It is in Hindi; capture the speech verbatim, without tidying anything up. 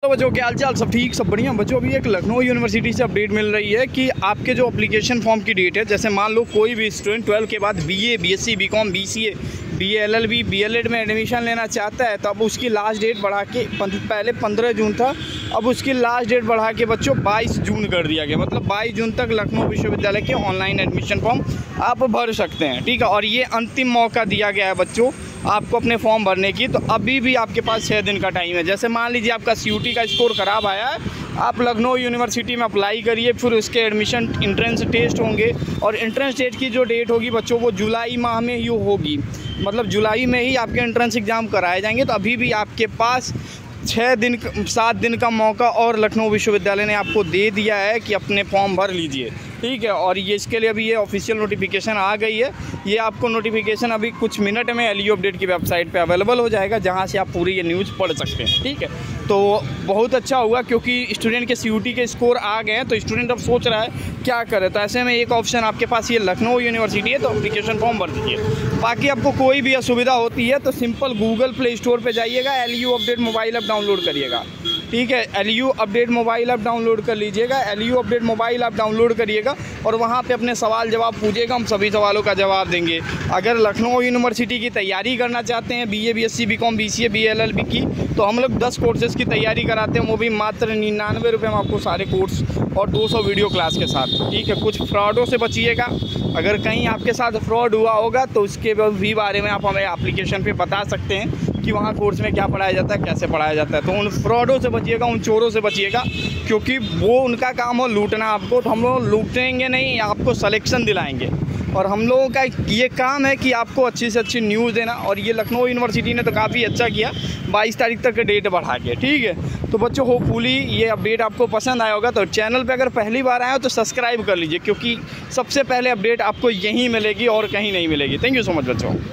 तो बच्चों क्या हाल चाल, सब ठीक, सब बढ़िया। बच्चों अभी एक लखनऊ यूनिवर्सिटी से अपडेट मिल रही है कि आपके जो एप्लीकेशन फॉर्म की डेट है, जैसे मान लो कोई भी स्टूडेंट ट्वेल्व के बाद B A, B Sc, B Com, B C A, B A, L L B, B El Ed में एडमिशन लेना चाहता है तो अब उसकी लास्ट डेट बढ़ा के, पहले पंद्रह जून था, अब उसकी लास्ट डेट बढ़ा के बच्चों बाईस जून कर दिया गया। मतलब बाईस जून तक लखनऊ विश्वविद्यालय के ऑनलाइन एडमिशन फॉर्म आप भर सकते हैं, ठीक है। और ये अंतिम मौका दिया गया है बच्चों आपको अपने फॉर्म भरने की। तो अभी भी आपके पास छः दिन का टाइम है। जैसे मान लीजिए आपका सीयूटी का स्कोर ख़राब आया है, आप लखनऊ यूनिवर्सिटी में अप्लाई करिए, फिर उसके एडमिशन इंट्रेंस टेस्ट होंगे और इंट्रेंस टेस्ट की जो डेट होगी बच्चों वो जुलाई माह में ही होगी। मतलब जुलाई में ही आपके एंट्रेंस एग्ज़ाम कराए जाएंगे। तो अभी भी आपके पास छः दिन सात दिन का मौका और लखनऊ विश्वविद्यालय ने आपको दे दिया है कि अपने फॉर्म भर लीजिए, ठीक है। और ये इसके लिए अभी ये ऑफिशियल नोटिफिकेशन आ गई है। ये आपको नोटिफिकेशन अभी कुछ मिनट में एलयू अपडेट की वेबसाइट पे अवेलेबल हो जाएगा, जहाँ से आप पूरी ये न्यूज़ पढ़ सकते हैं, ठीक है। तो बहुत अच्छा हुआ क्योंकि स्टूडेंट के सीयूटी के स्कोर आ गए हैं, तो स्टूडेंट अब सोच रहा है क्या करे। तो ऐसे में एक ऑप्शन आपके पास ये लखनऊ यूनिवर्सिटी है, तो एप्लीकेशन फॉर्म भर दीजिए। बाकी आपको कोई भी असुविधा होती है तो सिंपल गूगल प्ले स्टोर पर जाइएगा, L U update mobile app download करिएगा, ठीक है। L U update mobile app download कर लीजिएगा, L U update mobile app download करिएगा और वहाँ पे अपने सवाल जवाब पूछिएगा, हम सभी सवालों का जवाब देंगे। अगर लखनऊ यूनिवर्सिटी की तैयारी करना चाहते हैं B A, B Sc, B Com, B C A, B L L B की, तो हम लोग दस कोर्सेज़ की तैयारी कराते हैं, वो भी मात्र निन्यानवे रुपये में आपको सारे कोर्स और दो सौ वीडियो क्लास के साथ, ठीक है। कुछ फ्रॉडों से बचिएगा, अगर कहीं आपके साथ फ्रॉड हुआ होगा तो उसके भी बारे में आप हमें एप्लीकेशन पे बता सकते हैं कि वहाँ कोर्स में क्या पढ़ाया जाता है, कैसे पढ़ाया जाता है। तो उन फ्रॉडों से बचिएगा, उन चोरों से बचिएगा, क्योंकि वो उनका काम हो लूटना आपको, तो हम लोग लूटेंगे नहीं, आपको सलेक्शन दिलाएंगे। और हम लोगों का ये काम है कि आपको अच्छी से अच्छी न्यूज़ देना। और ये लखनऊ यूनिवर्सिटी ने तो काफ़ी अच्छा किया, बाईस तारीख तक डेट बढ़ा के, ठीक है। तो बच्चों होपफुली ये अपडेट आपको पसंद आया होगा। तो चैनल पे अगर पहली बार आए हो तो सब्सक्राइब कर लीजिए, क्योंकि सबसे पहले अपडेट आपको यहीं मिलेगी और कहीं नहीं मिलेगी। थैंक यू सो मच बच्चों।